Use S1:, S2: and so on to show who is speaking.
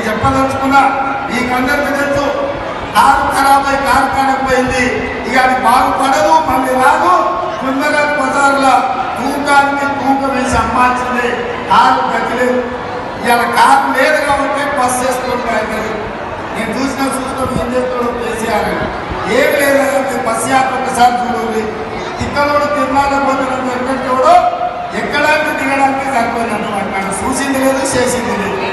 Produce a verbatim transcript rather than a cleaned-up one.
S1: నేను చెప్పదలుచుకున్నా మీకందరికీ తెలుసు కారు ఖరాబ్ అయి కారు కానకపోయింది ఇక అది బాగుపడదు మళ్ళీ రాదు కుందరత్ బజార్లో తూకానికి తూకం వేసి అమ్మాల్సిందే కారు గతిలేదు ఇవాళ కారు లేదు కాబట్టి బస్ చేసుకుంటూ అవుతుంది నేను చూసిన చూస్తూ ఏం చేస్తాడు కేసీఆర్ ఏమి లేదంటే బస్ యాత్ర ఒకసారి చూడండి తిక్కలోడు తిరుమల పోతున్న ఎక్కడికి ఎవడో ఎక్కడానికి దిగడానికి సరిపోయిందంట చూసింది లేదు చేసింది లేదు